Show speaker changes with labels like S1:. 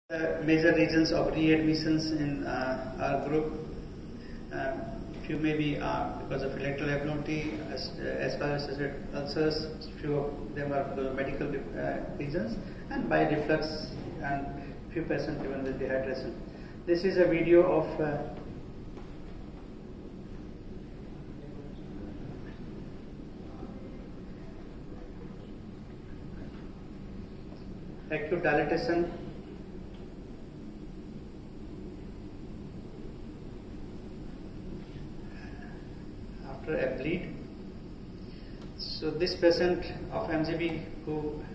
S1: Major reasons of readmissions in our group. Few may be because of electoral abnormality, as far as ulcers. Few of them are because of medical reasons, and by reflux, and few patients even with dehydration. This is a video of acute dilatation after a bleed. So this patient of MGB who